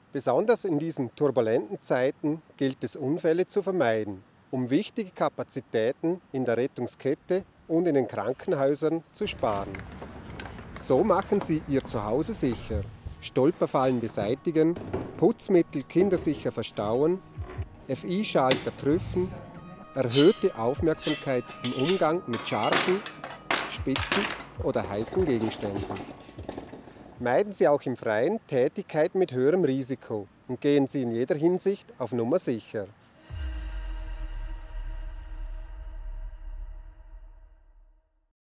Besonders in diesen turbulenten Zeiten gilt es, Unfälle zu vermeiden, um wichtige Kapazitäten in der Rettungskette und in den Krankenhäusern zu sparen. So machen Sie Ihr Zuhause sicher, Stolperfallen beseitigen, Putzmittel kindersicher verstauen, FI-Schalter prüfen, erhöhte Aufmerksamkeit im Umgang mit scharfen, spitzen oder heißen Gegenständen. Meiden Sie auch im Freien Tätigkeiten mit höherem Risiko und gehen Sie in jeder Hinsicht auf Nummer sicher.